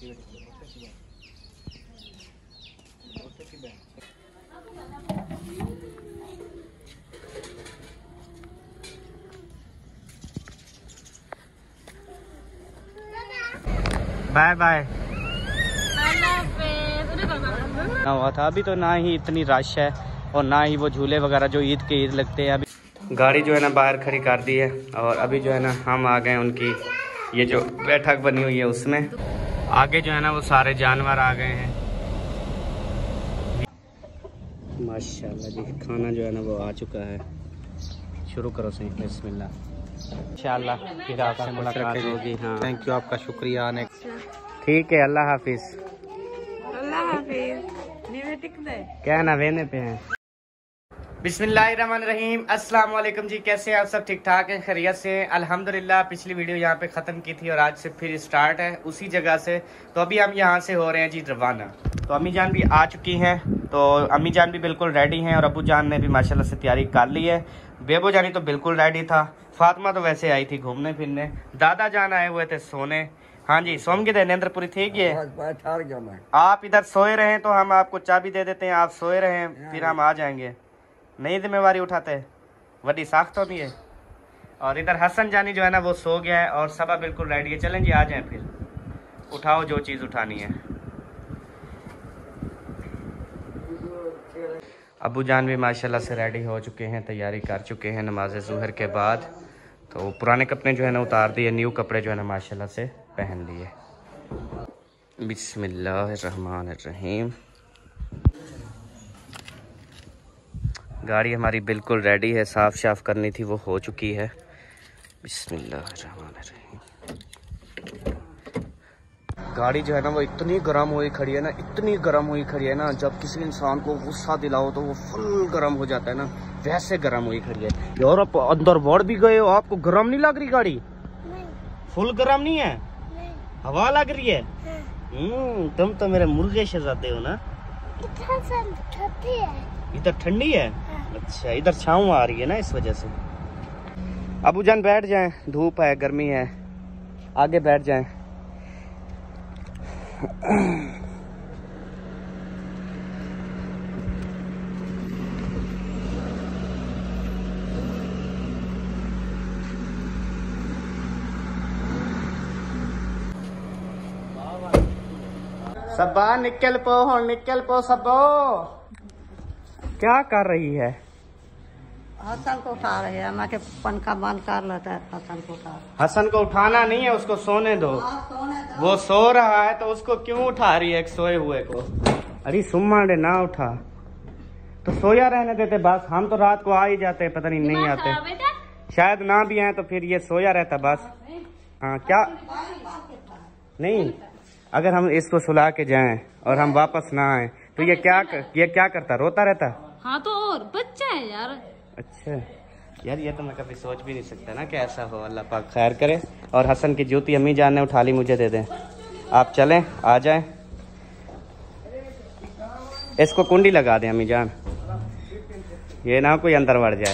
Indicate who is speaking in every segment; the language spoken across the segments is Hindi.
Speaker 1: Bye bye. ना हुआ था अभी तो, ना ही इतनी रश है और ना ही वो झूले वगैरह जो ईद के ईद लगते हैं। अभी गाड़ी जो है ना बाहर खड़ी कर दी है और अभी जो है ना हम आ गए उनकी ये जो बैठक बनी हुई है उसमें। आगे जो है ना वो सारे जानवर आ गए हैं माशाल्लाह जी। खाना जो है ना वो आ चुका है। शुरू करो सही, बिस्मिल्लाह। इंशाल्लाह फिर आपसे मुलाकात होगी। हाँ
Speaker 2: थैंक यू, आपका शुक्रिया आने।
Speaker 1: ठीक है, अल्लाह हाफिज।
Speaker 3: अल्लाह हाफिज।
Speaker 1: क्या ना वेने पे हैं। बिस्मिल्लाहिर्रहमानिर्रहीम। अस्सलाम वालेकुम जी, कैसे हैं आप सब? ठीक ठाक हैं, खैरियत से? अल्हम्दुलिल्लाह। पिछली वीडियो यहाँ पे ख़त्म की थी और आज से फिर स्टार्ट है उसी जगह से। तो अभी हम यहाँ से हो रहे हैं जी रवाना। तो अम्मी जान भी आ चुकी हैं, तो अम्मी जान भी बिल्कुल रेडी हैं और अबू जान ने भी माशाल्लाह से तैयारी कर ली है। बेबो जानी तो बिल्कुल रेडी था। फातिमा तो वैसे आई थी घूमने फिरने। दादा जान आए हुए थे सोने। हाँ जी, सोम के नींद पूरी थी ये। आप इधर सोए रहे तो हम आपको चाबी दे देते हैं, आप सोए रहे फिर हम आ जाएंगे। नई जिम्मेवारी उठाते हैं, वड्डी साख्त होती है। और इधर हसन जानी जो है ना वो सो गया है और सबा बिल्कुल रेडी है। चलें जी, आ जाएं फिर, उठाओ जो चीज़ उठानी है। अबू जान भी माशाल्लाह से रेडी हो चुके हैं, तैयारी कर चुके हैं नमाज ज़ुहर के बाद। तो पुराने कपड़े जो है ना उतार दिए, न्यू कपड़े जो है ना माशाल्लाह से पहन लिए। बिस्मिल्लाहिर्रहमानिर्रहीम। गाड़ी हमारी बिल्कुल रेडी है, साफ साफ करनी थी वो हो चुकी है। बिस्मिल्लाहिर्रहमानिर्रहीम। गाड़ी जो है ना वो इतनी गर्म हुई खड़ी है ना, इतनी गर्म हुई खड़ी है ना, जब किसी इंसान को गुस्सा दिलाओ तो वो फुल गर्म हो जाता है ना, वैसे गर्म हुई खड़ी है। यार आप अंदर बढ़ भी गए हो, आपको गर्म नहीं लग रही गाड़ी? नहीं। फुल गर्म नहीं है? नहीं। हवा लग रही है? हाँ। तुम तो मेरे मुर्गे शहजादे हो ना। इधर ठंडी है? हाँ। अच्छा, इधर छाँव आ रही है ना इस वजह से। अबू जान बैठ जाएं, धूप है, गर्मी है, आगे बैठ जाएं। सबा निकल पो, निकल पो सबो। क्या कर रही है?
Speaker 3: हसन को उठा रहे हैं, मैं के पंखा बंद कर लेता है। हसन को उठा,
Speaker 1: हसन को उठाना नहीं है, उसको सोने दो। वो सो रहा है तो उसको क्यों उठा रही है सोए हुए को? अरे सुम्माड़े ना उठा तो सोया रहने देते बस। हम तो रात को आ ही जाते, पता नहीं आते, शायद ना भी आए तो फिर ये सोया रहता बस। हाँ क्या नहीं, अगर हम इसको सुला के जाएं और हम वापस ना आए तो ये क्या करता? रोता रहता। हाँ तो और बच्चा है यार। अच्छा यार, ये तो मैं कभी सोच भी नहीं सकता ना कि ऐसा हो। अल्लाह पाक खैर करे। और हसन की जूती अम्मी जान ने उठा ली, मुझे दे दें। आप चलें, आ जाएं। इसको कुंडी लगा दें अम्मी जान, ये ना कोई अंदर बढ़ जाए।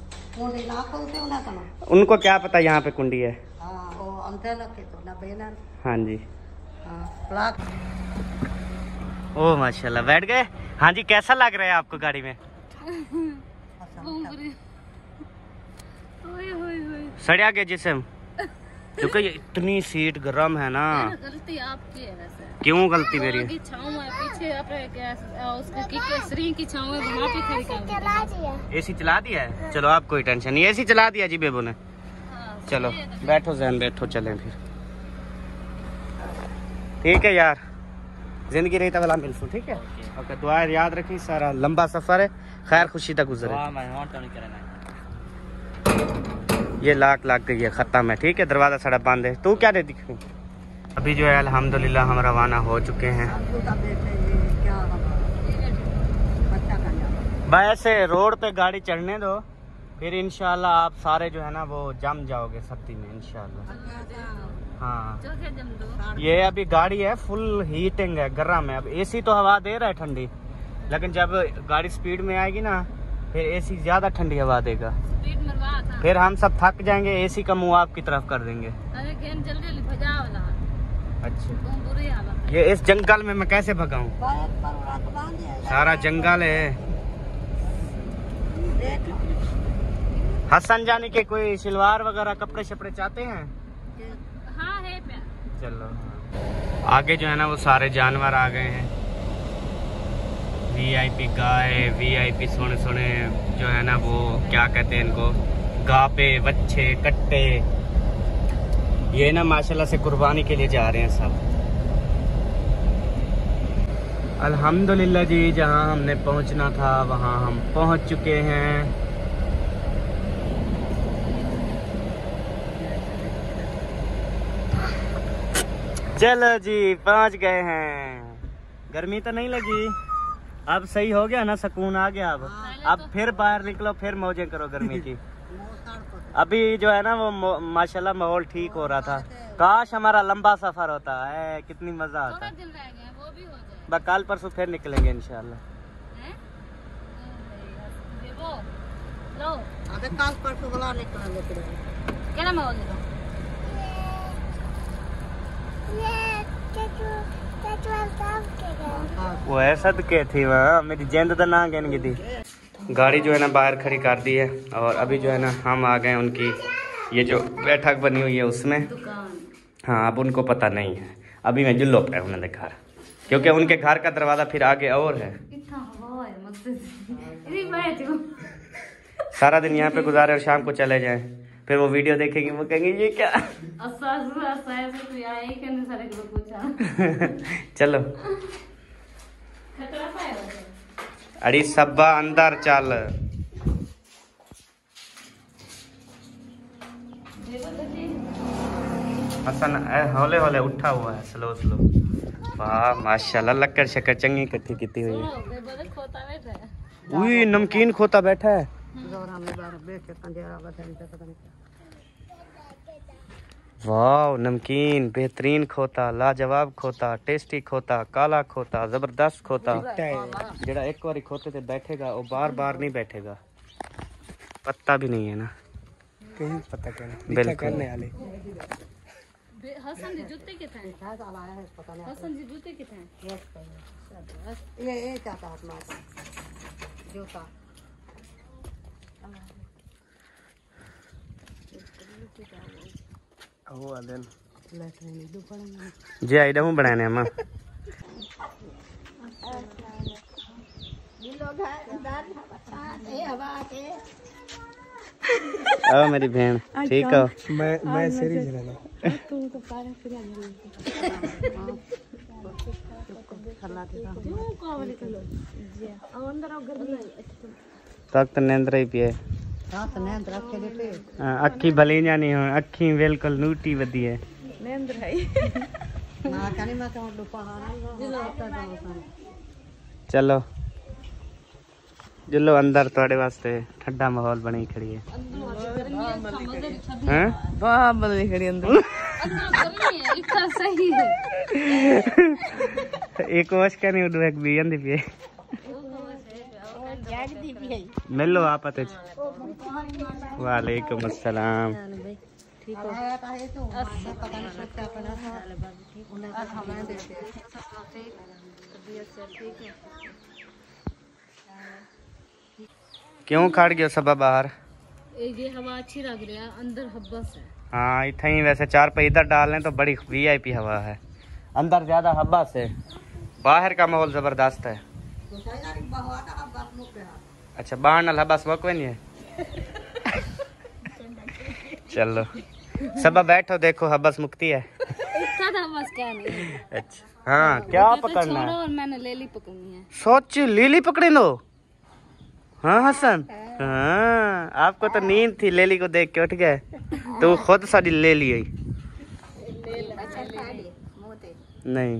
Speaker 1: उनको क्या पता यहाँ पे कुंडी है। हाँ जी। ओ माशाल्लाह, बैठ गए। हाँ जी, कैसा लग रहा है आपको गाड़ी में? सड़िया के जिसम, क्योंकि ये इतनी सीट गर्म है ना। गलती आपकी है वैसे। क्यों गलती मेरी? एसी चला दिया है? चलो आप कोई टेंशन नहीं, एसी चला दिया जी बेबू ने। चलो बैठो जहन, बैठो, चलें फिर। ठीक है यार, जिंदगी रही वाला मिलसूँ। ठीक है, ओके। दुआ याद रखी, सारा लंबा सफर है, खैर खुशी तक गुजरे। ये लाख गई है, खत्म है। ठीक है, दरवाजा सड़क बंद है। तू क्या दे दिख? अभी जो है अल्हम्दुलिल्लाह हम रवाना हो चुके हैं। वैसे रोड पे गाड़ी चढ़ने दो, फिर इंशाल्लाह आप सारे जो है ना वो जम जाओगे सर्दी में इंशाल्लाह। हाँ, ये अभी गाड़ी है फुल हीटिंग है, गर्म है। अब एसी तो हवा दे रहा है ठंडी, लेकिन जब गाड़ी स्पीड में आएगी ना फिर एसी ज्यादा ठंडी हवा देगा। फिर हम सब थक जाएंगे, एसी का मुंह आपकी तरफ कर देंगे।
Speaker 4: जल्दी भजाओ ना।
Speaker 1: अच्छा,
Speaker 4: बुरी हालत
Speaker 1: ये इस जंगल में मैं कैसे भगाऊं? सारा जंगल है। हसन जाने के कोई सलवार वगैरह कपड़े शपड़े चाहते हैं?
Speaker 2: हाँ है पे।
Speaker 1: चलो आगे जो है ना वो सारे जानवर आ गए हैं। वीआईपी गाय, वीआईपी सोने सोने जो है ना वो क्या कहते हैं इनको, गापे, बच्चे, कट्टे। ये ना माशाल्लाह से कुर्बानी के लिए जा रहे हैं सब। अल्हम्दुलिल्लाह जी, जहां हमने पहुंचना था वहां हम पहुंच चुके हैं। चलो जी पहुंच गए हैं। गर्मी तो नहीं लगी? अब सही हो गया ना, सुकून आ गया। अब फिर बाहर निकलो, फिर मौजें करो गर्मी की। अभी जो है ना वो माशाल्लाह माहौल ठीक हो रहा था। काश हमारा लंबा सफर होता है, कितनी मजा आता। बस कल परसों फिर निकलेंगे इंशाल्लाह। वो ऐसा तो क्या थी वहाँ, मेरी जेंद तो ना कहने की थी। गाड़ी जो है ना बाहर खड़ी कर दी है और अभी जो है ना हम आ गए उनकी ये जो बैठक बनी हुई है उसमें। हाँ अब उनको पता नहीं है, अभी मैं जुल्लो पे उन्होंने घर, क्योंकि उनके घर का दरवाजा फिर आगे और है। सारा दिन यहाँ पे गुजारे और शाम को चले जाएं, फिर वो वीडियो देखेंगे, वो कहेंगे ये क्या। चलो अड़ी सब्बा अंदर चल। हसन हौले हौले उठा हुआ है, स्लो स्लो। वाह माशाल्लाह, लक्कर शक्कर चंगी इकट्ठी की हुई है। उई नमकीन खोता बैठा है। वाह नमकीन, बेहतरीन खोता, लाजवाब खोता, टेस्टी खोता, काला खोता, जबरदस्त खोता। जेड़ा एक बार खोते से बैठेगा वो बार बार नहीं बैठेगा। पत्ता भी नहीं है ना कहीं, पता बिल्कुल करने वाले।
Speaker 2: हसन जी जूते कितने हैं? हसन जी जूते कितने हैं?
Speaker 3: ये चाहता है जूता।
Speaker 1: जी आई डमू बनाने अम्मा। आओ मेरी बहन, ठीक हो? मैं सीरीज तक नींद ही पिए। अखी भली जानी हो, अखी बिल्कुल नूटी वधी है। चलो जुल्लो अंदर थोड़े वास्ते ठंडा माहौल बनी खड़ी है। बदली खड़ी अंदर। एक वश का नहीं उड़ भी अंधी पिए। मिलो आप आते। वालेकुम अस्सलाम। क्यों खड़ गयो सब बाहर?
Speaker 2: ये हवा अच्छी लग रही है, अंदर हब्बस है।
Speaker 1: हाँ इतना ही, वैसे चार पे इधर डाल लें तो बड़ी वीआईपी हवा है, अंदर ज्यादा हब्बस है। बाहर का माहौल जबरदस्त है। अच्छा बाहर नाल हब्बस वक नहीं है। चलो सब बैठो, देखो हब्बस मुक्ति है।
Speaker 2: क्या नहीं।
Speaker 1: अच्छा हाँ क्या पकड़ना है?
Speaker 2: और मैंने लेली पकड़नी है।
Speaker 1: सोच लीली पकड़े दो। हाँ हसन, हाँ आपको तो नींद थी, लेली को देख के उठ गए तो खुद साड़ी ले ली। नहीं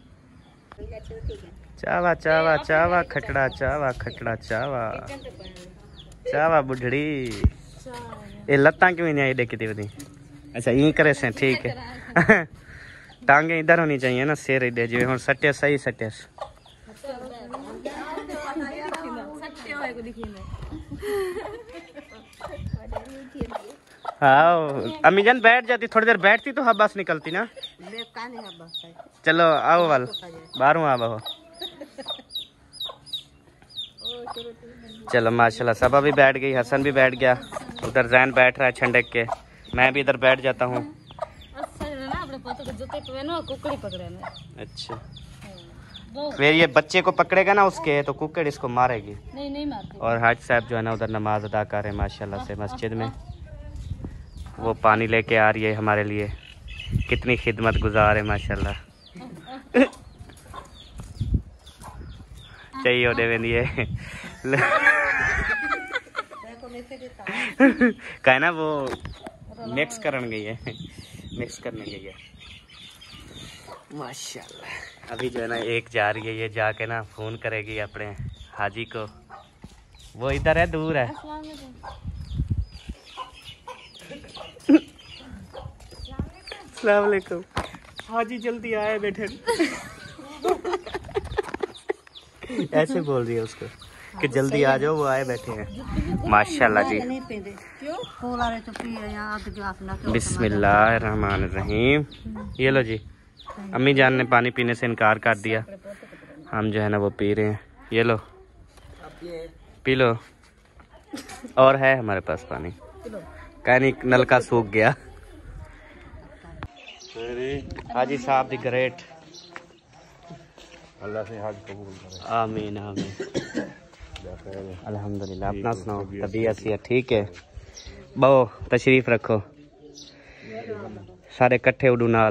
Speaker 1: चावा चावा चावा खटड़ा चावा खटड़ा चावा चावा बुढ़ड़ी। ये लत्ता क्यों नहीं आई देखी थी बदी? अच्छा यही करे से ठीक है। टांगे इधर होनी चाहिए ना, सिर इधर जो हम सटे सही सटे। हाँ अम्मी जान बैठ जाती, थोड़ी देर बैठती तो हब्बास निकलती ना। चलो आओ वाल बारू आ बहो। चलो माशाल्लाह सब अभी बैठ गई, हसन भी बैठ गया, उधर जैन बैठ रहा है छंडक के, मैं भी इधर बैठ जाता हूँ। अच्छा फिर ये बच्चे को पकड़ेगा ना उसके तो कुकड़ इसको मारेगी।
Speaker 2: नहीं मारती।
Speaker 1: और हाज साहब जो है ना उधर नमाज अदा कर रहे हैं माशाल्लाह से मस्जिद में। वो पानी लेके आ रही है हमारे लिए, कितनी खिदमत गुजार है माशाल्लाह। चाहिए होने में ये कहे ना वो मिक्स करने गई है, मिक्स करने गई है माशाल्लाह। अभी जो है ना एक जा रही है, ये जाके ना फोन करेगी अपने हाजी को, वो इधर है दूर है। अस्सलाम वालेकुम हाजी जल्दी आए बेटे। ऐसे बोल रही है उसको कि जल्दी आ जाओ, वो आए बैठे हैं माशाल्लाह जी। बिस्मिल्लाहिर्रहमानिर्रहीम। ये लो जी, अम्मी जान ने पानी पीने से इनकार कर दिया, हम जो है ना वो पी रहे हैं। ये लो पी लो, और है हमारे पास पानी, कहनी नल का सूख गया। हाजी साहब दी ग्रेट,
Speaker 4: अल्लाह से हाज कबूल करे।
Speaker 1: आमीन आमीन। अल्हम्दुलिल्लाह। अपना सुनाओ, तबीयत से ठीक है? बहु तशरीफ रखो, सारे कट्ठे उडू नाल।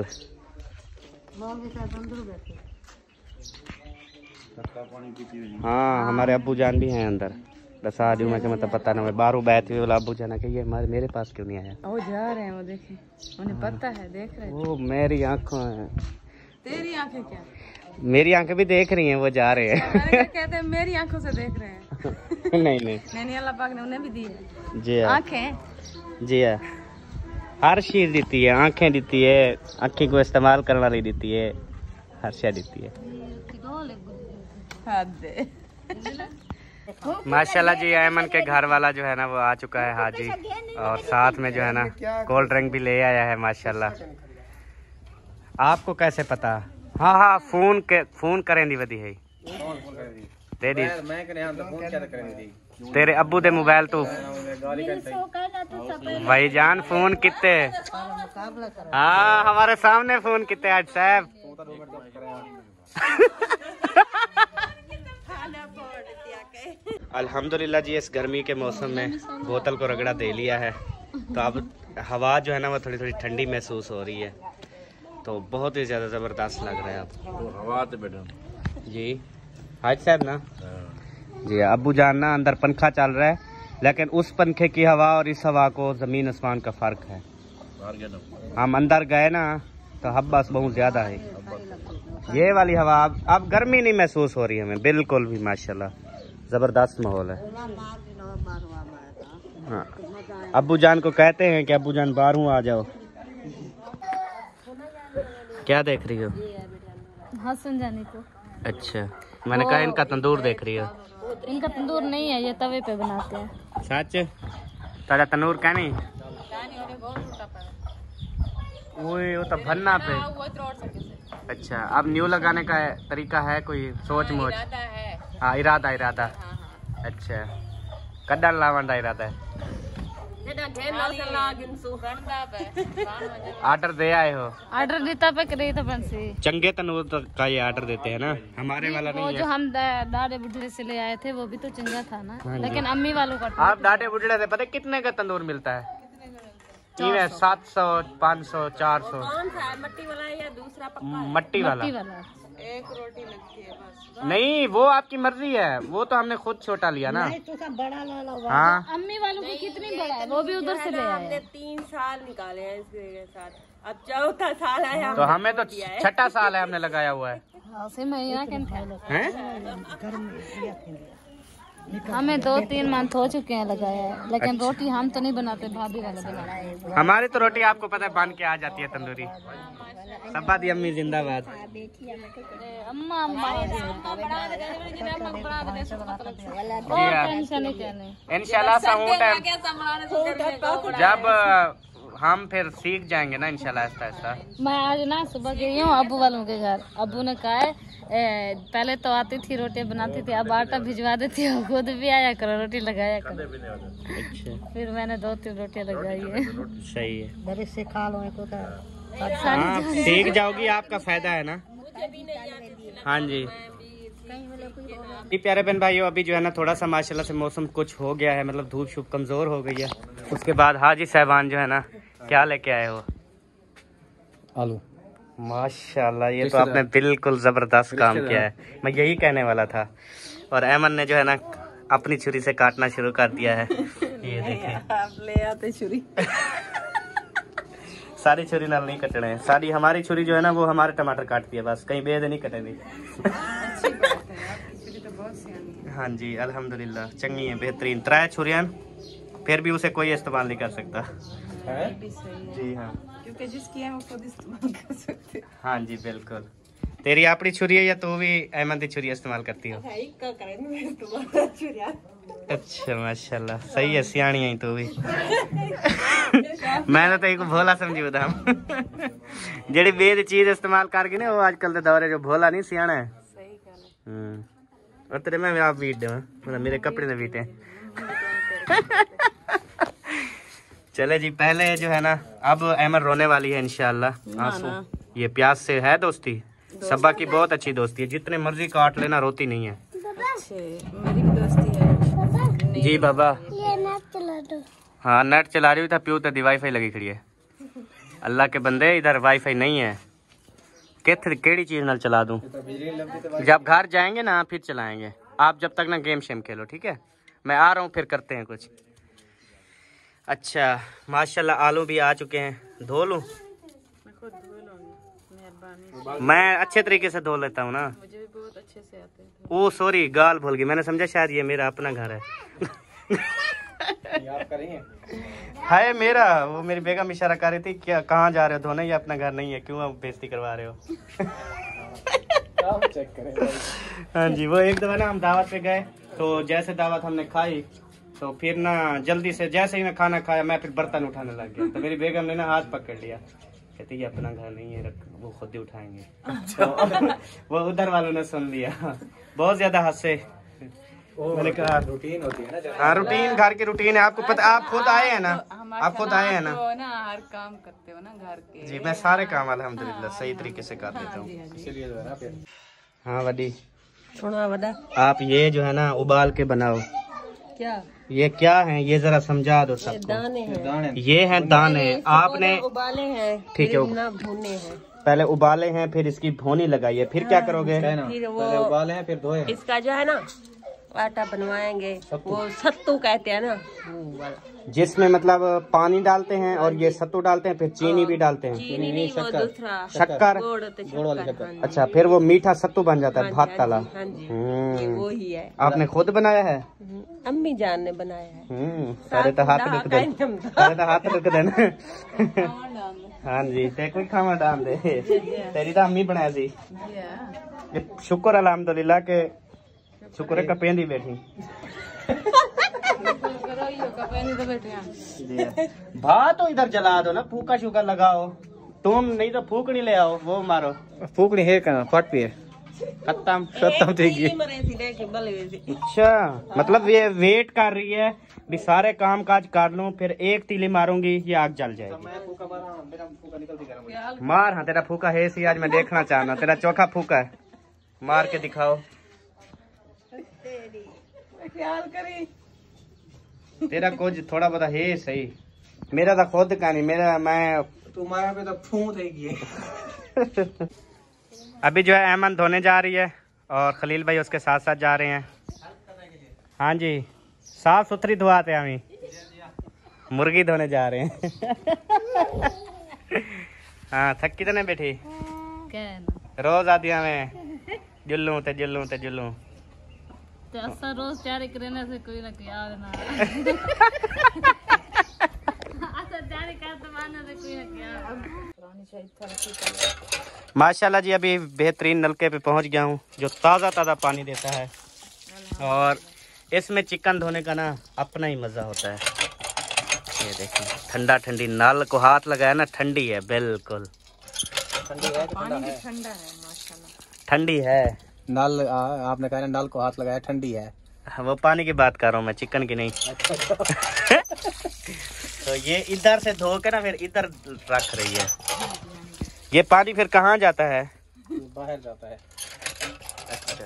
Speaker 1: हाँ हमारे अब्बू जान भी हैं अंदर, बस आज मैं के मतलब पता ना, बाहरों बैठ हुए वाला अब्बू जान कहिए हमारे मेरे पास क्यों नहीं आया?
Speaker 2: वो जा रहे हैं, वो देखिए उन्हें पता है, देख रहे हैं।
Speaker 1: वो मेरी आंखों है।
Speaker 2: तेरी आंखें क्या?
Speaker 1: मेरी आंखें भी देख रही हैं, वो जा रहे हैं।
Speaker 2: कहते हैं मेरी आंखों से देख रहे हैं।
Speaker 1: नहीं
Speaker 2: नहीं अल्लाह पाक ने उन्हें भी दी है
Speaker 1: जी
Speaker 2: आंखें।
Speaker 1: जी हाँ, हर चीज देती है, आंखें देती है, आंखें को इस्तेमाल करने वाली देती है, हर शय देती है। माशाल्लाह जी। ऐमन के घर वाला जो है ना वो आ चुका है हाजी, और साथ में जो है ना कोल्ड ड्रिंक भी ले आया है माशाल्लाह। आपको कैसे पता? हाँ फोन करें दी वधी है तेरी, तेरे अब्बू दे मोबाइल तो भाई जान फोन किते। हाँ हमारे सामने फोन किते आज साहब। अल्हम्दुलिल्लाह जी, इस गर्मी के मौसम में बोतल को रगड़ा दे लिया है, तो अब हवा जो है ना वो थोड़ी थोड़ी ठंडी महसूस हो रही है, तो बहुत ही ज़्यादा ज़बरदस्त लग रहा है अब
Speaker 4: हवा तो बेटा
Speaker 1: जी। हाज साहब ना जी, अब्बू जान ना अंदर पंखा चल रहा है, लेकिन उस पंखे की हवा और इस हवा को ज़मीन आसमान का फ़र्क है। हम अंदर गए ना तो हब्बास बहुत ज़्यादा है, ये वाली हवा अब गर्मी नहीं महसूस हो रही है हमें बिल्कुल भी माशाल्लाह, ज़बरदस्त माहौल है। हाँ अब्बू जान को कहते हैं कि अब्बू जान बाहरों आ जाओ। क्या देख रही हो?
Speaker 2: हसन जाने को।
Speaker 1: अच्छा मैंने कहा इनका तंदूर देख रही हो।
Speaker 2: इनका तंदूर नहीं है, ये तवे पे बनाते हैं।
Speaker 1: सच? ताजा तंदूर क्या नहीं? वो तो भन्ना पे। अच्छा अब न्यू लगाने का तरीका है कोई सोच मोच? हाँ इरादा। अच्छा कड्डा लावन का इरादा है। ऑर्डर दे आए हो? ऑर्डर देता पे करे तो बंसी चंगे तंदूर का ये ऑर्डर देते हैं ना, हमारे वाला नहीं है। वो जो हम दादे बुढ़े से ले आए थे वो भी तो चंगा था ना, लेकिन अम्मी वालों का। आप दादे बुढ़े से पता कितने का तंदूर मिलता है? 700 500 400। मट्टी वाला या दूसरा पक्का? मट्टी वाला। एक रोटी लगती है बस। नहीं वो आपकी मर्जी है, वो तो हमने खुद छोटा लिया ना। बड़ा हाँ
Speaker 2: अम्मी वालों की कितनी बड़ा है, वो भी उधर से ले आए।
Speaker 5: हमने 3 साल निकाले हैं इसके साथ, अब 4था साल है।
Speaker 1: तो हमें तो 6ठा साल है हमने लगाया हुआ है।
Speaker 2: हमें 2-3 मंथ हो चुके हैं लगाया है, लेकिन रोटी हम तो नहीं बनाते, भाभी वाले बनाते हैं।
Speaker 1: हमारी तो रोटी आपको पता है बन के आ जाती है तंदूरी। सब्बा दी अम्मी जिंदाबाद।
Speaker 2: अम्मा
Speaker 1: इंशाल्लाह जब हम फिर सीख जाएंगे ना इंशाल्लाह आहिस्ता आहिस्ता।
Speaker 2: मैं आज ना सुबह गई हूँ अबू वालों के घर। अबू ने कहा है पहले तो आती थी रोटी बनाती थी, अब आटा भिजवा देती है, खुद भी आया करो रोटी लगाया करो। अच्छा। फिर मैंने 2-3 रोटियां लगाई है।
Speaker 1: सही है,
Speaker 3: बड़े से खा लो को तो
Speaker 1: हाँ, सीख जाओगी, आपका फायदा है ना। हाँ जी प्यारे बहन भाइयों, अभी जो है ना थोड़ा सा माशाल्लाह से मौसम कुछ हो गया है, मतलब धूप शूप कमजोर हो गई है। उसके बाद हाजी साहबान जो है ना क्या लेके आए हो?
Speaker 4: आलू।
Speaker 1: माशाल्लाह ये तो आपने बिल्कुल जबरदस्त काम किया है, मैं यही कहने वाला था। और अहमद ने जो है ना अपनी छुरी से काटना शुरू कर दिया है। ये देखिए
Speaker 5: आप ले आते छुरी।
Speaker 1: सारी छुरी नाल नहीं कटने हैं, सारी हमारी छुरी जो है ना वो हमारे टमाटर काटती है, बस कहीं बेद नहीं कटेंगे। हाँ जी अल्हम्दुलिल्लाह चंगी है, बेहतरीन 3 छुरियां, फिर भी उसे कोई इस्तेमाल नहीं कर सकता है? जी हाँ,
Speaker 5: क्योंकि जिसकी है वो खुद इस्तेमाल कर सकते।
Speaker 1: हाँ जी बिल्कुल। तेरी अपनी छुरी है या तू भी अहमद की छुरी इस्तेमाल करती हो? अच्छा माशाल्लाह सही है, सियाणी है तू भी। मैंने तो एक भोला समझी था। जेडी बेद चीज इस्तेमाल करके ना वो आजकल के दौरे जो भोला नहीं सियाना है। और तेरे मैं आप बीट दे मेरे कपड़े ने बीटे। चले जी पहले जो है ना अब अहमद रोने वाली है इंशाल्लाह आंसू। ये प्यास से है दोस्ती, सब्बा की बहुत अच्छी दोस्ती है, जितने मर्जी काट लेना रोती नहीं है।
Speaker 5: मेरी भी दोस्ती है।
Speaker 1: जी बाबा
Speaker 3: ये नेट चला दो।
Speaker 1: हाँ नेट चला रही था, प्यू तो वाईफाई लगी खड़ी है। अल्लाह के बंदे इधर वाईफाई नहीं है, केड़ी चीज नाल चला दूं? जब घर जाएंगे ना फिर चलाएंगे, आप जब तक ना गेम शेम खेलो ठीक है, मैं आ रहा हूँ फिर करते हैं कुछ। अच्छा माशाल्लाह आलू भी आ चुके हैं, धो लूं? मैं अच्छे तरीके से धो लेता हूँ ना,
Speaker 5: मुझे भी बहुत अच्छे से आते हैं।
Speaker 1: ओ सॉरी गाल भूल गई, मैंने समझा शायद ये मेरा अपना घर है। हाय मेरा, वो मेरी बेगम इशारा कर रही थी क्या कहाँ जा रहे हो धोने, ये अपना घर नहीं है, क्यों आप बेइज्जती करवा रहे हो?
Speaker 4: चेक करें।
Speaker 1: हाँ जी वो एक दफा ना हम दावत पे गए, तो जैसे दावत हमने खाई तो फिर ना जल्दी से जैसे ही मैं खाना खाया मैं फिर बर्तन उठाने लग गया, तो मेरी बेगम ने ना हाथ पकड़ लिया, कहती ये अपना घर नहीं है, वो खुद ही उठाएंगे। तो वो उधर वालों ने सुन लिया, बहुत ज्यादा हंसे। मैंने कहा
Speaker 4: रूटीन होती है ना,
Speaker 1: हाँ रूटीन घर की रूटीन है, आपको पता, आप खुद आए हैं ना, आप खुद आए हैं ना,
Speaker 5: हर काम करते हो ना घर के।
Speaker 1: जी मैं सारे काम अल्हम्दुलिल्लाह सही तरीके से कर देता हूँ।
Speaker 4: इसीलिए जो है ना फिर।
Speaker 1: हाँ वडी
Speaker 3: थोड़ा बड़ा
Speaker 1: आप ये जो है ना उबाल के बनाओ।
Speaker 3: क्या
Speaker 1: ये क्या है ये जरा समझा दो सबको।
Speaker 3: दाने हैं,
Speaker 1: ये हैं दाने, आपने
Speaker 3: उबाले हैं,
Speaker 1: ठीक है
Speaker 3: भुने हैं।
Speaker 1: पहले उबाले हैं, फिर इसकी भोनी लगाई है, फिर क्या करोगे?
Speaker 3: फिर वो
Speaker 4: पहले उबाले हैं फिर धोए।
Speaker 3: इसका जो है ना आटा बनवाएंगे, वो सत्तू कहते हैं ना वो वाला,
Speaker 1: जिसमें मतलब पानी डालते हैं और ये सत्तू डालते हैं, फिर चीनी भी डालते हैं।
Speaker 3: चीनी नहीं वो दूसरा
Speaker 1: शक्कर।
Speaker 3: गुड़ वाली शक्कर।
Speaker 1: अच्छा फिर वो मीठा सत्तू बन जाता है, भात ताला।
Speaker 3: हाँ जी ये वो ही है।
Speaker 1: आपने खुद बनाया है?
Speaker 3: अम्मी जान ने बनाया है।
Speaker 1: सारे तो हाथ रुक दे, सारे तो हाथ रुक दे ना। हाँ जी ते कोई खावा डाल दे, तेरी तो अम्मी बनाया सी। शुक्र अल्हम्दुलिल्लाह के शुक्र है कपेंदी बैठी। भात तो इधर जला दो ना, फूका शूका लगाओ तुम, नहीं तो फूकनी ले आओ वो मारो।
Speaker 4: फूकनी है कहाँ फट पे खत्म देगी।
Speaker 1: अच्छा मतलब ये वेट कर रही है भी सारे काम काज कर लूं, फिर एक तीली मारूंगी ये आग जल जाएगी। मार, हाँ तेरा फूका है सी, आज मैं देखना चाहना तेरा चौथा फूका है, मार के दिखाओ। तेरा कुछ थोड़ा बहुत है सही, मेरा तो खुद का नहीं, मेरा मैं
Speaker 4: तुम्हारा पे तो फूं देगी।
Speaker 1: अभी जो है अहमद धोने जा रही है और खलील भाई उसके साथ साथ जा रहे हैं। हाँ जी साफ सुथरी धोआते हमें, मुर्गी धोने जा रहे हैं। हाँ थकी तो नहीं बैठी, रोज आती हमें जुल्लू ते जुल्लू ते जुल्लू।
Speaker 2: तो असा रोज तैयारी करने से कोई ना कोई आवे ना असा तैयारी करते माने से कोई ना कोई आवे।
Speaker 1: माशाल्लाह जी अभी बेहतरीन नलके पे पहुंच गया हूँ जो ताज़ा ताज़ा पानी देता है और इसमें चिकन धोने का ना अपना ही मज़ा होता है। ये देखिए ठंडा ठंडी नल को हाथ लगाया ना, ठंडी है बिल्कुल,
Speaker 4: ठंडी है, पानी भी ठंडा है
Speaker 1: माशाल्लाह, ठंडी है।
Speaker 4: नल आपने कहा नल को हाथ लगाया, ठंडी है।
Speaker 1: वो पानी की बात कर रहा हूँ मैं, चिकन की नहीं। तो ये इधर से धो के ना फिर इधर रख रही है। ये पानी फिर कहाँ जाता है?
Speaker 4: बाहर जाता है।
Speaker 1: अच्छा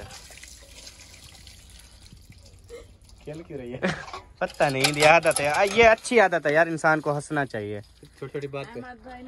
Speaker 4: खेल क्यों रही है?
Speaker 1: पता नहीं, ये आदत है, ये अच्छी आदत है यार, इंसान को हंसना चाहिए
Speaker 4: छोटी छोटी बात पे।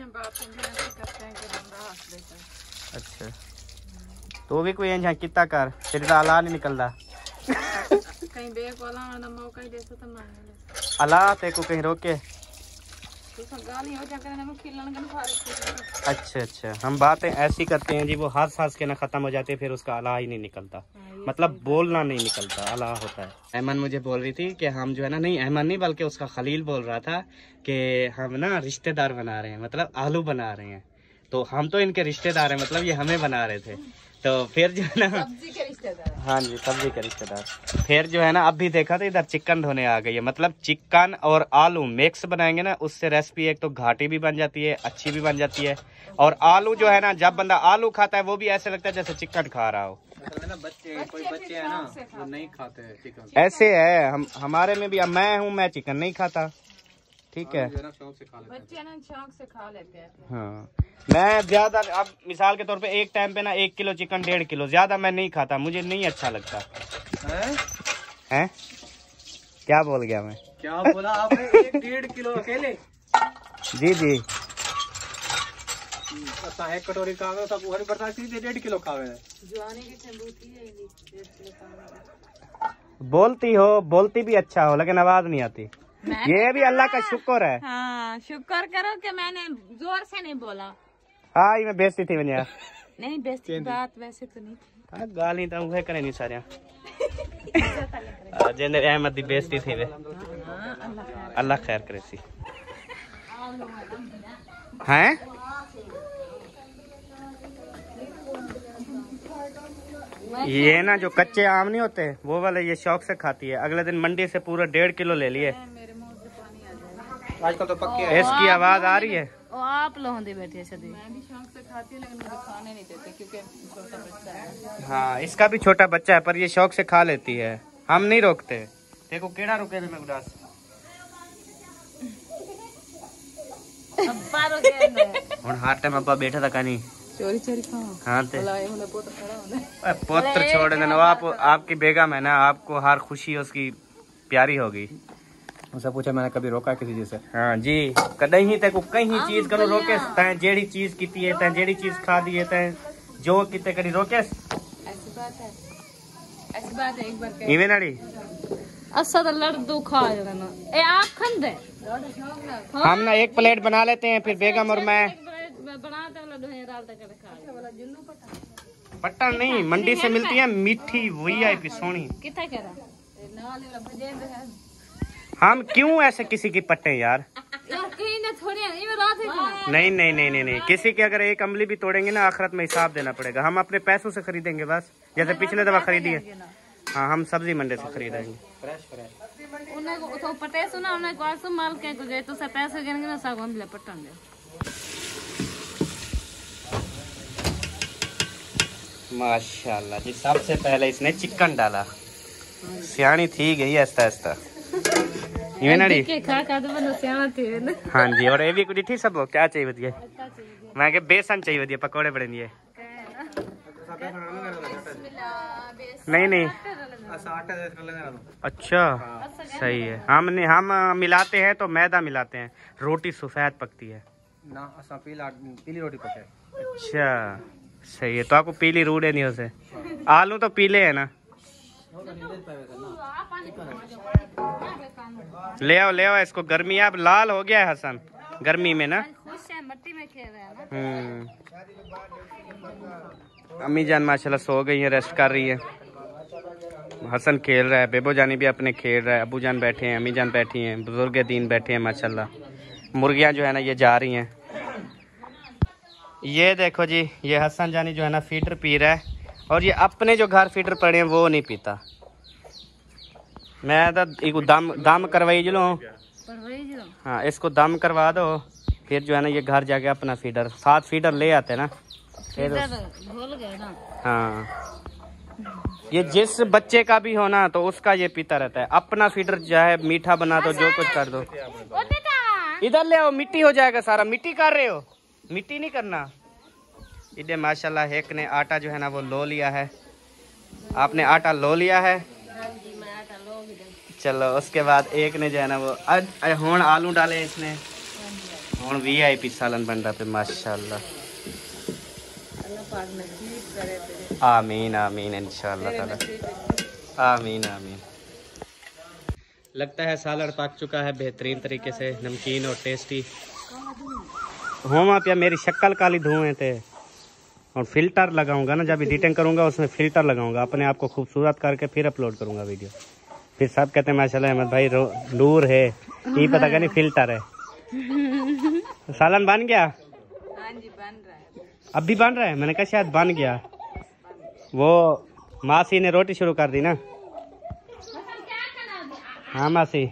Speaker 1: अच्छा तो भी कोई यहाँ कितना कर तेरी तो अला नहीं निकलता
Speaker 5: कहीं बेक वाला ना मौका ही देता तो मांगे
Speaker 1: अला ते को कहीं रोके।
Speaker 5: तो गाली हो जाकर ना खिलन गन फारिग।
Speaker 1: अच्छा अच्छा, हम बातें ऐसी करते हैं जी, वो हंस के ना खत्म हो जाते हैं, फिर उसका अला ही नहीं निकलता, मतलब बोलना नहीं निकलता, अला होता है। अहमद मुझे बोल रही थी कि हम जो है ना, नहीं अहमद नहीं बल्कि उसका खलील बोल रहा था कि हम ना रिश्तेदार बना रहे हैं, मतलब आलू बना रहे हैं। तो हम तो इनके रिश्तेदार हैं, मतलब ये हमें बना रहे थे। तो फिर जो है ना,
Speaker 5: सब्जी के रिश्तेदार।
Speaker 1: हाँ जी सब्जी के रिश्तेदार। फिर जो है ना अब भी देखा तो इधर चिकन धोने आ गई है, मतलब चिकन और आलू मिक्स बनाएंगे ना, उससे रेसिपी एक तो घाटी भी बन जाती है, अच्छी भी बन जाती है। और आलू जो है ना, जब बंदा आलू खाता है वो भी ऐसे लगता है जैसे चिकन खा रहा हो।
Speaker 4: कोई बच्चे हैं ना वो नहीं खाते हैं चिकन,
Speaker 1: ऐसे है हमारे में भी। अब मैं हूँ, मैं चिकन नहीं खाता, ठीक है,
Speaker 4: शौक से खा लेते हैं।
Speaker 5: बच्चे ना शौक से खा लेते हैं।
Speaker 1: हाँ मैं ज्यादा, अब मिसाल के तौर पे एक टाइम पे ना 1 किलो चिकन 1.5 किलो, ज्यादा मैं नहीं खाता, मुझे नहीं अच्छा लगता है। क्या बोल गया मैं?
Speaker 4: क्या बोला आपने? 1.5 किलो अकेले?
Speaker 1: जी जी
Speaker 4: 1 कटोरी खावे तो पूरी बर्दाश्त 1.5 किलो खावे।
Speaker 5: जवानी की ठंडूती है 1 किलो खाने।
Speaker 1: बोलती हो, बोलती भी अच्छा हो, लेकिन आवाज नहीं आती। ये भी अल्लाह का शुक्र है।
Speaker 5: हाँ शुक्र करो कि मैंने जोर से नहीं बोला।
Speaker 1: हाँ ये मैं बेचती थी मैंने
Speaker 5: नहीं बेइज्जती बात वैसे तो नहीं थी।
Speaker 1: गाली तो वह करे नहीं सारे जिन्हें अहमद दी बेइज्जती थी वे, अल्लाह खैर करे सी। हैं ये ना जो कच्चे आम नहीं होते वो वाले ये शौक से खाती है। अगले दिन मंडी से पूरा 1.5 किलो ले लिए।
Speaker 4: आजकल तो पक्के
Speaker 1: इसकी आवाज आ रही है।
Speaker 2: ओ आप लोगों दी बैठी है सदी।
Speaker 5: मैं भी शौक से खाती हूँ लेकिन मुझे खाने नहीं देते क्योंकि छोटा बच्चा है।
Speaker 1: हाँ इसका भी छोटा बच्चा है पर ये शौक से खा लेती है, हम नहीं रोकते। देखो केड़ा रुके थे मैं उदास।
Speaker 2: अब्बा रुके ना
Speaker 1: हुन हर टाइम अब्बा बैठा था कहीं
Speaker 5: चोरी चोरी खाओ।
Speaker 1: हाँ ते
Speaker 5: पुत्र खड़ा होना।
Speaker 1: पुत्र छोड़ देना, आप आपकी बेगम है ना, आपको हर खुशी उसकी प्यारी होगी।
Speaker 4: उनसे पूछा मैंने कभी रोका किसी चीज से?
Speaker 1: हाँ जी कदई ही तेको कहीं चीज करो रोके तैं जेड़ी चीज की है तैं जेड़ी चीज खा दी है तैं जो किते करी रोके।
Speaker 5: ऐसी बात है, ऐसी बात है। एक बार
Speaker 1: इवे नाड़ी
Speaker 2: असा तो लड्डू खा जाना ए आप खंदे
Speaker 1: हम ना एक प्लेट बना लेते हैं, फिर बेगम और मैं
Speaker 2: बनाते वाला दोहे डाल तक खा वाला जुल्लू
Speaker 1: पट्टा नहीं मंडी से मिलती है मीठी वीआईपी सोनी।
Speaker 2: कितना कह रहा
Speaker 5: नाल वाला भजन है।
Speaker 1: हम क्यों ऐसे किसी की पट्टे यार?
Speaker 2: यार कहीं ना थोड़ी ये रात ही
Speaker 1: नहीं नहीं नहीं नहीं नहीं, किसी की अगर एक अमली भी तोड़ेंगे ना आखिरत में हिसाब देना पड़ेगा। हम अपने पैसों से खरीदेंगे बस, जैसे पिछले दफा खरीदी है। हाँ हम सब्जी मंडी से खरीदेंगे।
Speaker 2: उन्हें को तो पटे सुना उन्हें को आसु माल के को गए तो से पैसे गिन ना सागो मिले पटन दे।
Speaker 1: माशाल्लाह जी, सबसे पहले इसने चिकन डाला, सियानी थी गई ऐसा ऐसा ये नाड़ी
Speaker 2: के खा खा तो बनो सियाना थी ना।
Speaker 1: हाँ जी और ये भी कुछ थी सब क्या चाहिए बदिए मैं के बेसन चाहिए बदिए पकौड़े बड़े दिए। नहीं नहीं अच्छा सही है। हम मिलाते हैं तो मैदा मिलाते हैं, रोटी सफेद पकती है
Speaker 4: ना असा पीली रोटी पके।
Speaker 1: अच्छा सही है, तो आपको पीली रूढ़े नहीं होते। आलू तो पीले है ना। ले आओ इसको, गर्मी अब लाल हो गया है हसन गर्मी में ना।
Speaker 2: खुश है मट्टी में खेल रहे हैं ना।
Speaker 1: अम्मी जान माशाल्लाह सो गई है, रेस्ट कर रही है। हसन खेल रहा है, बेबो जानी भी अपने खेल रहा है, अबू जान बैठे हैं, अम्मी जान बैठी हैं, बुजुर्ग दीन बैठे हैं माशाल्लाह। मुर्गियां जो है ना ये जा रही हैं। ये देखो जी, ये हसन जानी जो है ना फीडर पी रहा है, और ये अपने जो घर फीडर पड़े हैं वो नहीं पीता। मैं तो एक दम करवाई जो। हाँ, इसको दम करवा दो, फिर जो है ना ये घर जाके अपना फीडर 7 फीडर ले आते ना।
Speaker 2: भूल गए ना।
Speaker 1: हाँ, ये जिस बच्चे का भी हो ना तो उसका ये पीता रहता है। अपना फीडर जो है मीठा बना दो, जो कुछ कर दो। इधर ले आओ, मिट्टी हो जाएगा सारा। मिट्टी कर रहे हो? मिट्टी नहीं करना। इधर माशाल्लाह एक ने आटा जो है ना वो लो लिया है। आपने आटा लो लिया है? चलो, उसके बाद एक ने जो है ना वो हुण आलू डाले इसने। हुण VIP सालन बन रहा पे माशाल्लाह। आमीन आमीन इंशाल्लाह ताला। आमीन आमीन। लगता है सालन पक चुका है बेहतरीन तरीके से, नमकीन और टेस्टी। हम आप या मेरी शक्ल काली धुएं थे, और फिल्टर लगाऊंगा ना, जब एडिटिंग करूंगा उसमें फिल्टर लगाऊंगा, अपने आप को खूबसूरत करके फिर अपलोड करूंगा वीडियो। फिर सब कहते हैं माशाल्लाह अहमद भाई नूर है, ये पता नहीं फिल्टर है। सालन बन गया?
Speaker 5: हाँ जी, बन रहा है।
Speaker 1: अब भी बन रहा है? मैंने कहा शायद बन गया। वो मासी ने रोटी शुरू कर दी ना? हाँ मासी,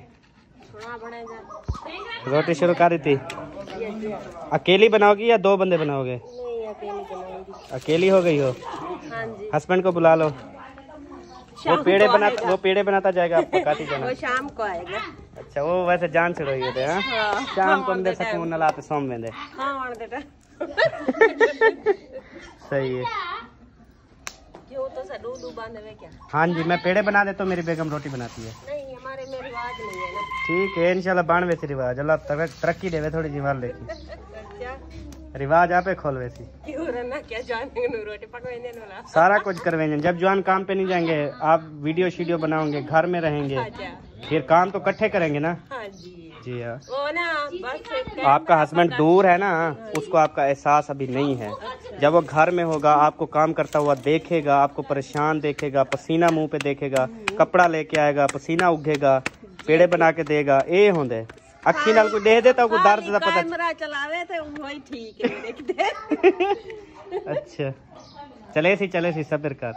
Speaker 1: रोटी शुरू कर दी थी। अकेली बनाओगी या 2 बंदे बनाओगे? अकेली हो गई हो? हस्बैंड को बुला लो, वो पेड़े बनाता जाएगा, आप पकाती जाना।
Speaker 3: वो शाम को आएगा।
Speaker 1: अच्छा, वो वैसे जान से रही होते हैं। शाम को अंदर सकून न लाते सोम में दे। सही है।
Speaker 3: क्यों तो दूध बांधे क्या?
Speaker 1: हाँ जी, मैं पेड़े बना देता हूँ, मेरी बेगम रोटी बनाती है।
Speaker 3: नहीं, हमारे में रिवाज नहीं है ना।
Speaker 1: ठीक है, इंशाल्लाह बानवे से रिवाज। अल्लाह तरक्की देवे थोड़ी जी वाल लेकी रिवाज आपे खोल वैसी
Speaker 3: क्या जानेंगे रोटी पकवाने वाला
Speaker 1: सारा कुछ करवेंगे। जब जवान काम पे नहीं जाएंगे, आप वीडियो शीडियो बनाओगे, घर में रहेंगे, फिर काम तो इकट्ठे करेंगे ना।
Speaker 3: हाँ जी,
Speaker 1: जी हाँ।
Speaker 3: वो ना बस
Speaker 1: आपका हस्बैंड दूर है ना, उसको आपका एहसास अभी नहीं है। जब वो घर में होगा, आपको काम करता हुआ देखेगा, आपको परेशान देखेगा, पसीना मुंह पे देखेगा, कपड़ा लेके आएगा, पसीना उगेगा, पेड़े बना के देगा। ए होंदे अखी नाल कोई देख देता, कोई दर्द का पता
Speaker 3: कैमरा चलावे थे वही ठीक है देखते।
Speaker 1: अच्छा, चले सी सब्र कर।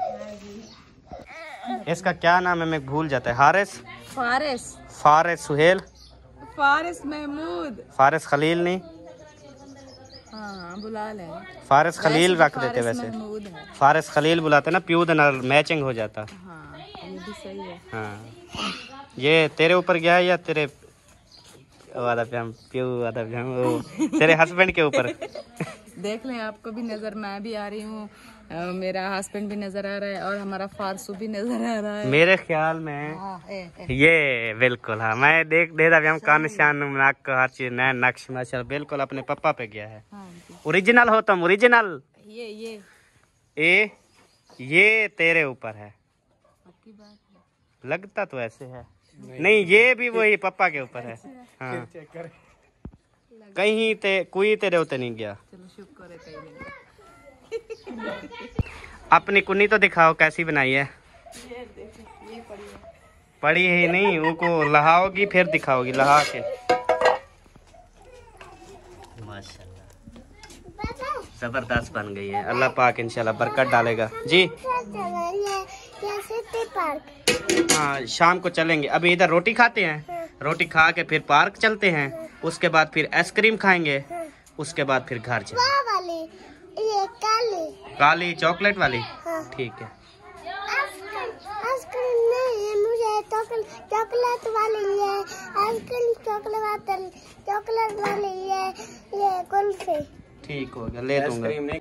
Speaker 1: इसका क्या नाम है, मैं भूल जाता है। हारिस, फारिस सुहेल,
Speaker 5: फारिस महमूद,
Speaker 1: फारिस खलील नहीं।
Speaker 5: हाँ, बुला ले।
Speaker 1: फारिस खलील रख देते वैसे। फारिस खलील बुलाते ना, प्यू दे नाल मैचिंग हो जाता।
Speaker 5: हाँ, ये भी सही है।
Speaker 1: हाँ, ये तेरे ऊपर गया है या तेरे तेरे हस्बैंड के ऊपर?
Speaker 5: देख लें, आपको भी नजर, मैं भी आ रही हूँ, मेरा हस्बैंड भी नजर आ रहा है, और हमारा फारसू भी नजर आ रहा है।
Speaker 1: मेरे ख्याल में ये बिल्कुल, हाँ, मैं दे हम का निशान नाक हर चीज नया नक्श माशाल्लाह बिल्कुल अपने पापा पे गया है। ओरिजिनल हो तुम, ओरिजिनल। ये तेरे ऊपर है, लगता तो ऐसे है। नहीं, ये भी वही पापा के ऊपर है। हाँ, कहीं कोई तेरे होते नहीं गया।
Speaker 5: चलो शुक्र है कहीं नहीं।
Speaker 1: अपनी कुन्नी तो दिखाओ कैसी बनाई है। पड़ी ही नहीं, उनको लहाओगी फिर दिखाओगी लहा के। माशाल्लाह जबरदस्त बन गई है। अल्लाह पाक इंशाल्लाह बरकत डालेगा जी। हाँ, शाम को चलेंगे। अभी इधर रोटी खाते हैं, रोटी खा के फिर पार्क चलते हैं, उसके बाद फिर आइसक्रीम खाएंगे, उसके बाद फिर घर चलेंगे।
Speaker 3: ये
Speaker 1: काली चॉकलेट वाली? हाँ। ठीक है।
Speaker 3: आइसक्रीम नहीं, मुझे चॉकलेट वाली है आइसक्रीम, चॉकलेट वाली है ये कुल्फी।
Speaker 1: ठीक हो गया, ले दूंगा।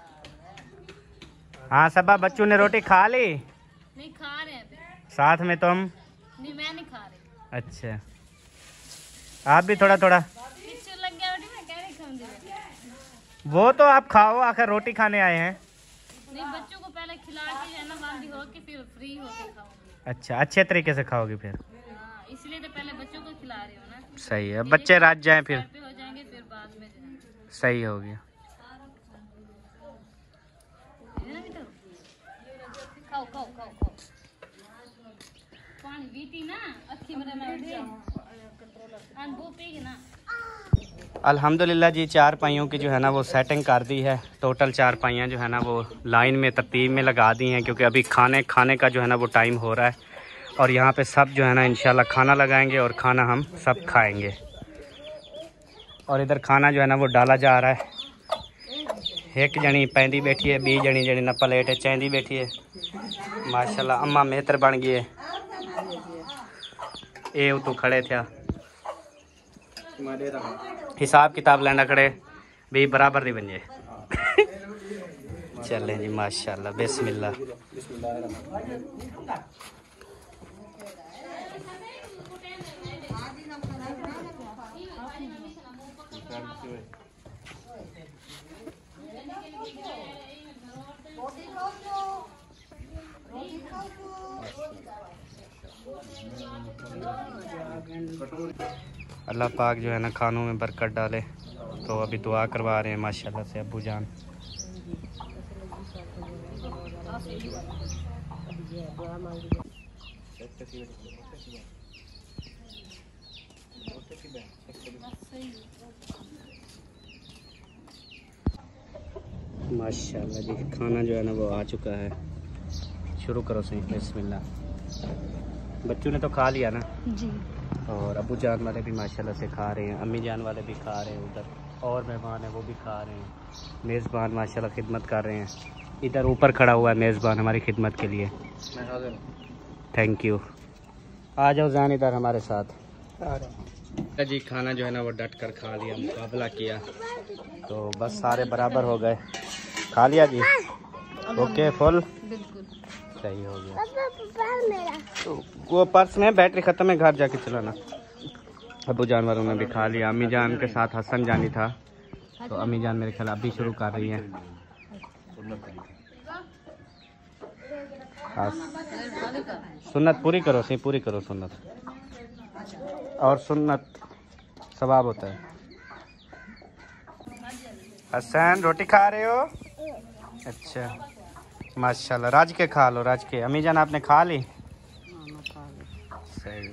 Speaker 1: हाँ सबा, बच्चों ने रोटी खा ली?
Speaker 2: नहीं खा रहे हैं।
Speaker 1: साथ में तुम?
Speaker 2: नहीं, मैं नहीं खा रही।
Speaker 1: अच्छा, आप भी थोड़ा थोड़ा
Speaker 2: लग गया रोटी में, क्या नहीं खाऊंगी।
Speaker 1: वो तो आप खाओ, आखिर रोटी खाने आए हैं।
Speaker 2: नहीं, बच्चों को पहले खिला के जाना, बांधी हो के फिर फ्री होके खाऊंगी।
Speaker 1: अच्छा, अच्छे तरीके से खाओगी फिर।
Speaker 2: हाँ, इसलिए तो पहले बच्चों को खिला रही हो ना।
Speaker 1: सही है, बच्चे रात जाएं फिर।
Speaker 2: हो जाएंगे फिर बाद में।
Speaker 1: सही हो गया।
Speaker 2: खाओ खाओ खाओ खाओ।
Speaker 1: अल्हम्दुलिल्लाह जी, 4 पाइयों की जो है ना वो सेटिंग कर दी है। टोटल 4 पाइयाँ जो है ना वो लाइन में तरतीब में लगा दी हैं, क्योंकि अभी खाने का जो है ना वो टाइम हो रहा है। और यहाँ पे सब जो है ना इंशाल्लाह खाना लगाएंगे और खाना हम सब खाएंगे। और इधर खाना जो है ना वो डाला जा रहा है। एक जनी पैंदी बैठी है, 20 जनी जनी न प्लेट चैंदी बैठी है। माशाल्लाह अम्मा मेहतर बन गई है। ये तो खड़े थे हिसाब किताब लेना खड़े भी बराबर नहीं बन जाए। चले जी माशाल्लाह, बिस्मिल्लाह। अल्लाह पाक जो है ना खानों में बरकत डाले। तो अभी दुआ करवा रहे हैं माशाल्लाह से अब्बू जान। माशाल्लाह जी, खाना जो है ना वो आ चुका है। शुरू करो सही, बिस्मिल्लाह। बच्चों ने तो खा लिया ना
Speaker 2: जी,
Speaker 1: और अबू जान वाले भी माशाल्लाह से खा रहे हैं, अम्मी जान वाले भी खा रहे हैं, उधर और मेहमान हैं वो भी खा रहे हैं। मेज़बान माशाल्लाह खिदमत कर रहे हैं। इधर ऊपर खड़ा हुआ है मेज़बान हमारी खिदमत के लिए। Thank you. आ जाओ जान इधर हमारे साथ। जी खाना जो है ना वो डट कर खा लिया, मुकाबला किया तो बस सारे बराबर हो गए। खा लिया जी, ओके फुल सही हो गया। तो वो पर्स में बैटरी ख़त्म है, घर जाके चलाना। अबू जान वालों ने भी खा लिया। अम्मी जान के साथ हसन जानी था, तो अम्मी जान मेरे ख्याल अभी शुरू कर रही है। सुन्नत पूरी करो सही, पूरी करो सुन्नत, और सुन्नत सवाब होता है। हसन रोटी खा रहे हो? अच्छा माशाल्लाह। राज के खा लो, राज के। अम्मी जान आपने खा ली? सही।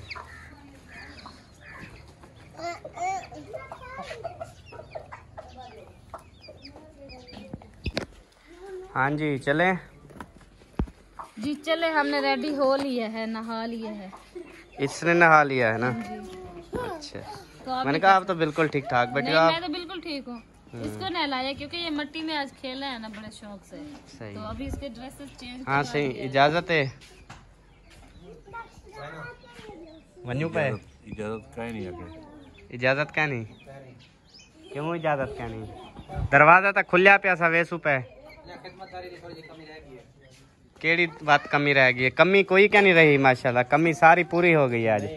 Speaker 1: हाँ जी चले
Speaker 2: जी चले, हमने रेडी हो लिया है, नहा लिया है।
Speaker 1: इसने नहा लिया है ना? अच्छा
Speaker 2: तो
Speaker 1: मैंने कहा आप तो बिल्कुल ठीक ठाक बैठे हो।
Speaker 2: मैं तो बिल्कुल ठीक हूँ। इसको नहलाया क्योंकि ये मिट्टी में आज खेला है ना बड़े शौक से।
Speaker 1: सही।
Speaker 2: तो अभी इसके ड्रेसेस चेंज।
Speaker 1: हाँ सही। इजाजत है वन्यू पे?
Speaker 6: इजाजत का नहीं है।
Speaker 1: इजाजत क्या नहीं? क्यों इजाजत क्या नहीं? दरवाजा तक खुलिया पिया सा वेसू पे। केड़ी बात कमी रह गई है? कमी कोई क्या नहीं रही माशाल्लाह, कमी सारी पूरी हो गई आज।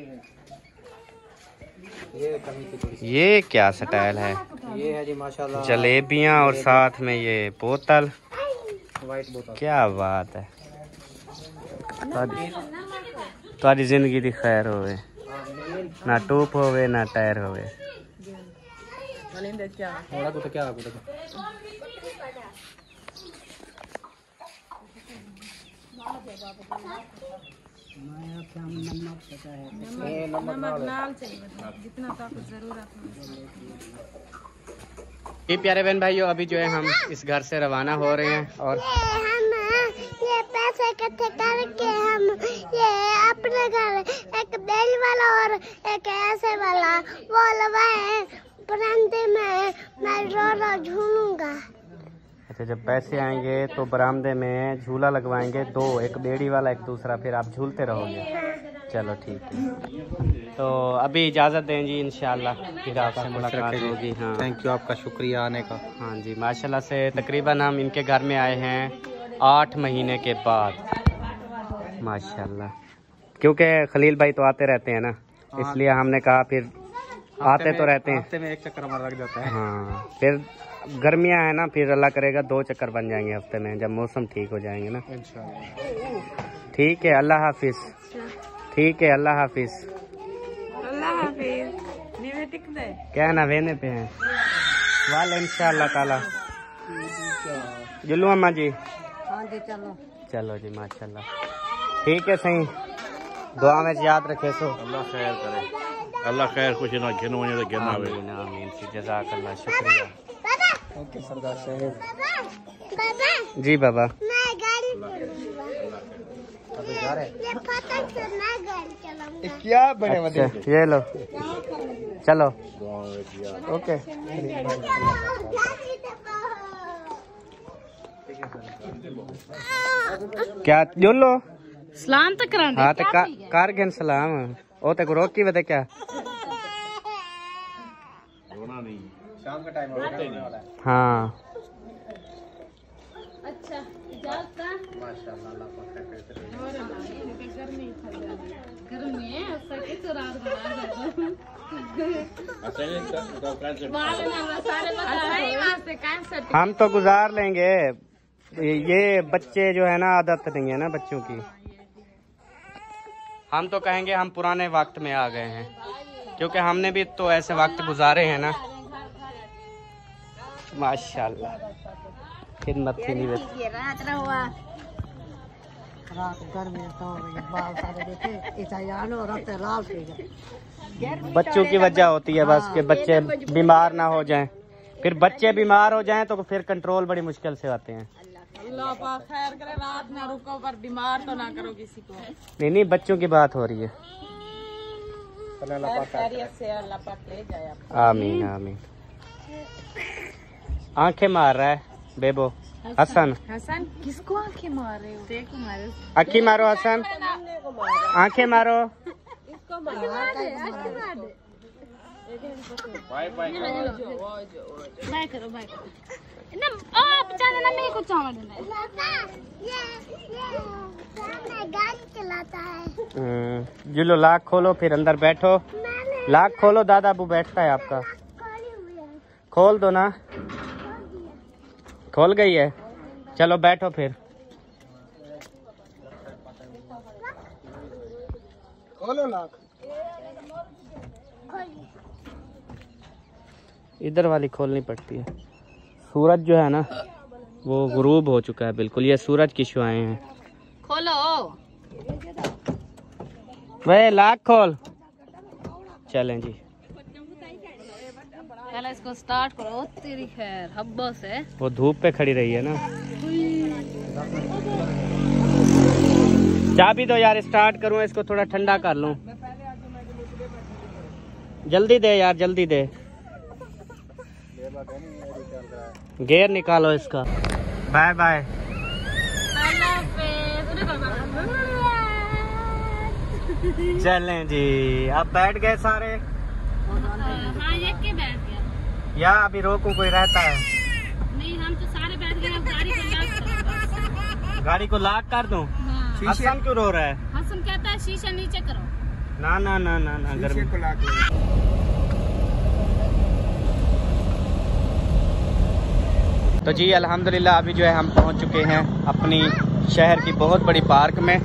Speaker 1: ये क्या स्टाइल है?
Speaker 4: ये है जी माशाल्लाह
Speaker 1: जलेबियाँ और साथ में ये बोतल।
Speaker 4: वाइट बोतल।
Speaker 1: क्या बात है। तारी जिंदगी दी खैर होवे, ना टूप होवे ना टायर होवे। ये प्यारे बहन भाइयों, अभी जो है हम इस घर से रवाना हो रहे हैं और
Speaker 7: ये पैसे इकट्ठे करके हम ये अपने घर एक बेल वाला और एक ऐसे वाला वो लगवाए बरामदे में मैं रो झूलूंगा।
Speaker 1: अच्छा, जब पैसे आएंगे तो बरामदे में झूला लगवाएंगे, 2, एक बेड़ी वाला एक दूसरा, फिर आप झूलते रहोगे। चलो ठीक है, तो अभी इजाज़त दें जी, इंशाल्लाह फिर आपसे मुलाकात होगी। हाँ
Speaker 4: थैंक यू, आपका शुक्रिया आने का।
Speaker 1: हाँ जी माशाल्लाह से तकरीबन हम इनके घर में आए हैं 8 महीने के बाद माशाल्लाह, क्योंकि खलील भाई तो आते रहते हैं ना, इसलिए हमने कहा फिर आते तो रहते हैं,
Speaker 4: हफ्ते में 1 चक्कर हमारा लग जाता है।
Speaker 1: हाँ फिर गर्मियाँ है ना, फिर अल्लाह करेगा 2 चक्कर बन जाएंगे हफ्ते में, जब मौसम ठीक हो जाएंगे ना इंशाल्लाह। ठीक है, अल्लाह हाफिज। ठीक है, अल्लाह हाफिज।
Speaker 5: अल्लाह हाफिज।
Speaker 1: क्या ना वेने पे हैं वाले इंशाल्लाह ताला। जुल्लू अम्मा जी।
Speaker 3: हाँ जी चलो।
Speaker 1: चलो जी माशाल्लाह, ठीक है सही। दुआ में याद रखे सो।
Speaker 6: अल्लाह खैर करे, अल्लाह खैर कुछ ना गिनो वने तो गिना आवे।
Speaker 1: आमीन आमीन सी जज़ाकल्लाह, शुक्रिया। ओके सरदार साहब। जी बाबा।
Speaker 7: मैं गाड़ी ये पतंग से मैं गाड़ी चलाऊंगा।
Speaker 1: क्या बने वाले? ये लो चलो। ओके क्या जो लो
Speaker 2: सलाम तक करांगे।
Speaker 1: हाँ तो कारगिन सलाम ओ तक रोकी बता क्या शाम का टाइम होने वाला है। हाँ
Speaker 2: अच्छा माशाल्लाह गर्मी है
Speaker 1: हम तो गुजार लेंगे। ये बच्चे जो है ना आदत नहीं है ना बच्चों की। हम तो कहेंगे हम पुराने वक्त में आ गए हैं, क्योंकि हमने भी तो ऐसे वक्त गुजारे हैं ना। माशाल्लाह खिदमत थी नहीं बच्चों की वजह होती है बस कि बच्चे बीमार ना हो जाएं। फिर बच्चे बीमार हो जाएं तो फिर कंट्रोल बड़ी मुश्किल से आते हैं।
Speaker 5: अल्लाह पाक खैर करे, रात ना रुको पर बीमार तो ना करो किसी को।
Speaker 1: नहीं बच्चों की बात हो रही है।
Speaker 5: खैरियत से अल्लाह पाक ले जाए आपको।
Speaker 1: आमीन आमीन। आंखें मार रहा है बेबो हसन।
Speaker 5: हसन किसको आंखें मार रहे हो? देखो मारो,
Speaker 1: आंखें मारो हसन, आंखें मारो।
Speaker 5: इसको मार दे।
Speaker 6: बाय बाय
Speaker 2: बाय करो बाय करो ना। आप जाने ना मेरे को चावल देना है।
Speaker 7: ये गाड़ी चलाता है।
Speaker 1: जिलो लाख खोलो फिर अंदर बैठो। लाख खोलो, दादा अबू बैठता है आपका। खोल दो ना। खोल गई है, चलो बैठो फिर। खोलो लाख। इधर वाली खोलनी पड़ती है। सूरज जो है ना वो गुरूब हो चुका है बिल्कुल। ये सूरज की शुआएं हैं।
Speaker 2: खोलो
Speaker 1: वे लाख खोल। चलें जी
Speaker 2: पहले इसको स्टार्ट करो। तेरी खैर हब्बा से
Speaker 1: वो धूप पे खड़ी रही है ना। चाबी दो यार, स्टार्ट करूं इसको, थोड़ा ठंडा कर लूं। जल्दी दे यार, जल्दी दे। गेयर निकालो इसका। Bye bye. चलें जी, अब बैठ गए सारे।
Speaker 2: हाँ ये के बैठ गया
Speaker 1: या अभी रोकू कोई रहता है?
Speaker 2: नहीं हम तो सारे बैठ गए। अब गाड़ी को लॉक करो।
Speaker 1: गाड़ी को लॉक कर दूं? हसन क्यों रो रहा है?
Speaker 2: हसन कहता है शीशा नीचे करो।
Speaker 1: ना ना ना ना ना गर्मी को लॉक। तो जी अल्हम्दुलिल्लाह अभी जो है हम पहुंच चुके हैं अपनी शहर की बहुत बड़ी पार्क में।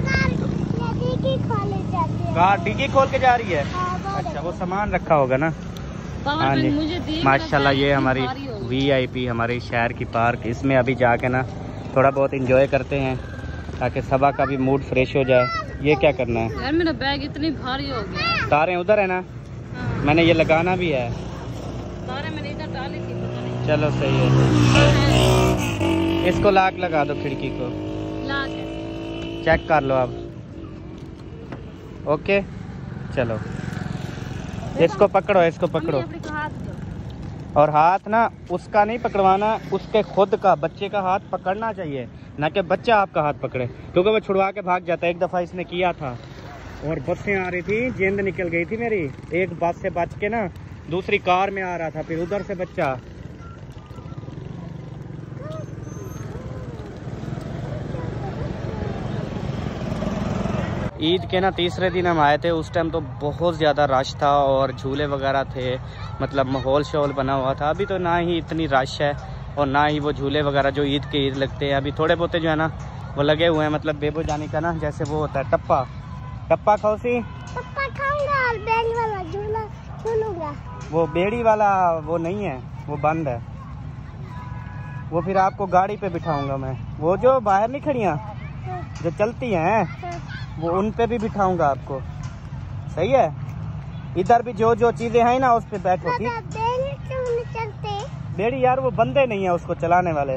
Speaker 1: कार डिग्गी खोल के जा रही है। अच्छा वो सामान रखा होगा ना। हाँ जी माशाल्लाह। ये हमारी VIP हमारे शहर की पार्क। इसमें अभी जाके ना थोड़ा बहुत एंजॉय करते हैं ताकि सबा का भी मूड फ्रेश हो जाए। ये क्या करना है
Speaker 2: यार? मेरा बैग इतनी भारी हो गया।
Speaker 1: तारें उधर है ना।
Speaker 2: हाँ।
Speaker 1: मैंने ये लगाना भी है।
Speaker 2: तारे मैंने इधर डाली थी, पता नहीं।
Speaker 1: चलो सही है। इसको लॉक लगा दो खिड़की को।
Speaker 2: लॉक है।
Speaker 1: चेक कर लो अब। ओके चलो इसको पकड़ो, इसको पकड़ो। और हाथ ना उसका नहीं पकड़वाना, उसके खुद का बच्चे का हाथ पकड़ना चाहिए, ना कि बच्चा आपका हाथ पकड़े, क्योंकि वो छुड़वा के भाग जाता है। एक दफ़ा इसने किया था और बसें आ रही थी, जेंद निकल गई थी मेरी। एक बस से बच के ना दूसरी कार में आ रहा था, फिर उधर से बच्चा। ईद के ना तीसरे दिन हम आए थे। उस टाइम तो बहुत ज़्यादा रश था और झूले वगैरह थे, मतलब माहौल शोल बना हुआ था। अभी तो ना ही इतनी रश है और ना ही वो झूले वगैरह जो ईद के ईद लगते हैं। अभी थोड़े बहुत जो है ना वो लगे हुए हैं, मतलब बेबो जाने का ना, जैसे वो होता है टप्पा। टप्पा खौसी
Speaker 7: टप्पा खाऊंगा और बेड़ी वाला झूला झूलूंगा।
Speaker 1: वो बेड़ी वाला वो नहीं है, वो बंद है। वो फिर आपको गाड़ी पे बिठाऊंगा मैं। वो जो बाहर नहीं खड़ियाँ जो चलती हैं वो उन पे भी बिठाऊंगा आपको, सही है। इधर भी जो जो चीजें हैं ना उस पे बैठो, ठीक।
Speaker 7: बेड़ी क्यों नहीं चलते?
Speaker 1: बेड़ी यार वो बंदे नहीं है उसको चलाने वाले।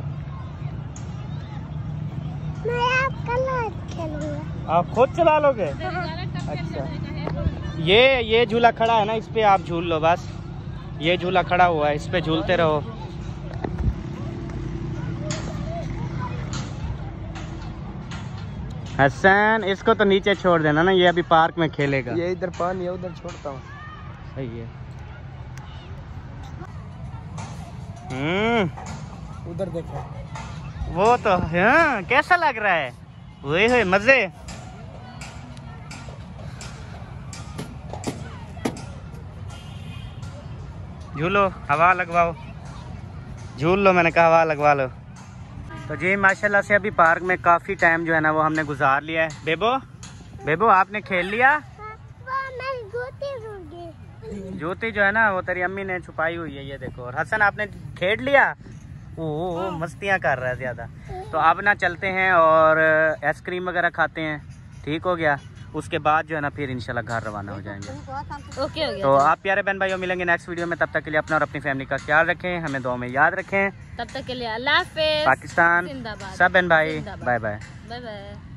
Speaker 7: मैं आपका लाइट खेलूंगा।
Speaker 1: आप खुद चला लोगे? अच्छा, ये झूला खड़ा है ना, इस पे आप झूल लो बस। ये झूला खड़ा हुआ है, इस पे झूलते रहो। हसन, इसको तो नीचे छोड़ देना ना, ये अभी पार्क में खेलेगा।
Speaker 4: ये इधर पानी है, उधर छोड़ता हूँ।
Speaker 1: सही है।
Speaker 4: उधर देखो,
Speaker 1: वो तो हाँ, कैसा लग रहा है? वही है मजे। झूलो, हवा लगवाओ, झूल लो, मैंने कहा हवा लगवा लो। तो जी माशाल्लाह से अभी पार्क में काफ़ी टाइम जो है ना वो हमने गुजार लिया है। बेबो आपने खेल लिया? जूती जो है ना वो तेरी अम्मी ने छुपाई हुई है, ये देखो। और हसन आपने खेल लिया? ओ मस्तियाँ कर रहा है ज़्यादा। तो अब ना चलते हैं और आइसक्रीम वगैरह खाते हैं, ठीक हो गया। उसके बाद जो है ना फिर इंशाल्लाह घर रवाना हो जाएंगे।
Speaker 2: ओके हो गया।
Speaker 1: तो आप प्यारे बहन भाइयों मिलेंगे नेक्स्ट वीडियो में। तब तक के लिए अपना और अपनी फैमिली का ख्याल रखें, हमें दुआ में याद रखें।
Speaker 2: तब तक के लिए अल्लाह हाफिज़।
Speaker 1: पाकिस्तान
Speaker 2: जिंदाबाद।
Speaker 1: सब बहन भाई,
Speaker 2: जिंदाबाद।
Speaker 1: Bye bye.
Speaker 2: Bye bye.